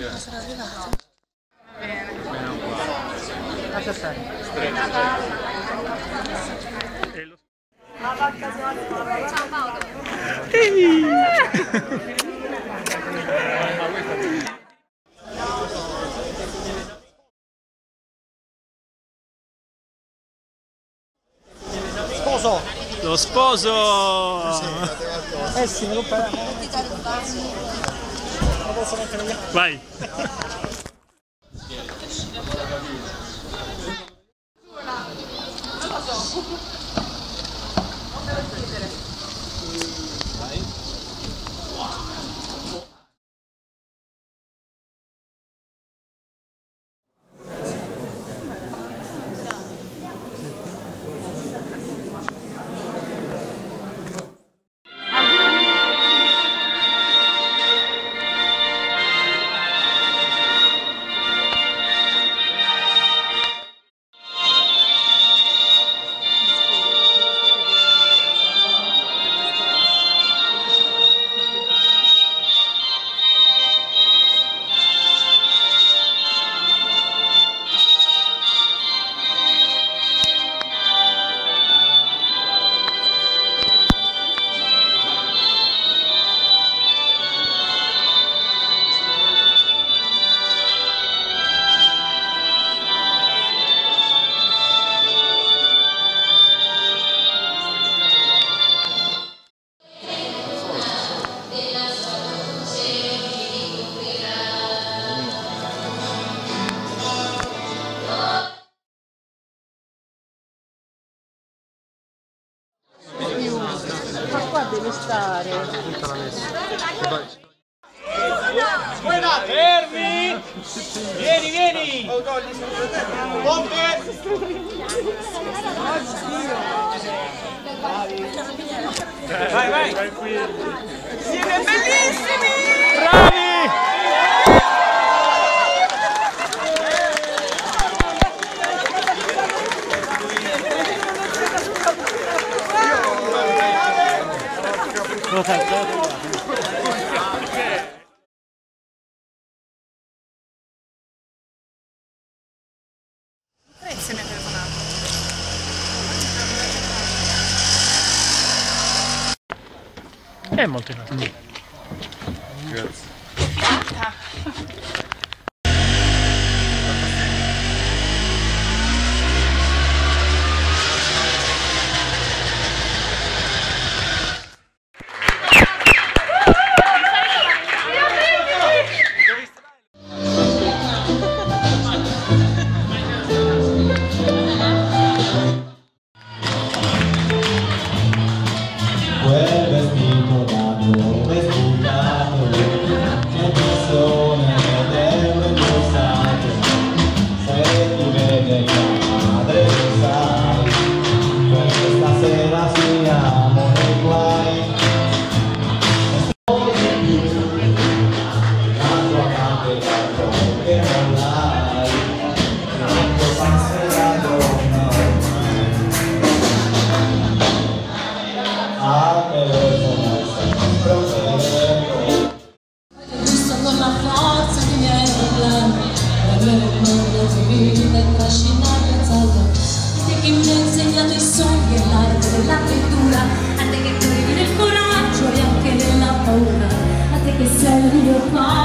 Sono arrivati. Bene. Lascia stare. Ciao Paolo. Sposo! Lo sposo! Sì, me lo parliamo. Vai! Ma qua deve stare. Fermi! Vieni, vieni! Ponte! Vai, vai! Siete bellissimi! Bravi! Se mi ha telefonato. È molto in alto. Grazie. Quel vestito da dove è spuntato, che persone devo indossare, se ti vede madre sai, questa sera siamo nei guai, la tua candela che non l'hai, quanto passerà donna. Con la forza dei miei problemi, prendere il mondo civile e trascinare alzato. Te che mi hai insegnato i sogni e l'arte dell'avventura, a te che credi nel coraggio e anche nella paura, a te che sei il mio padre.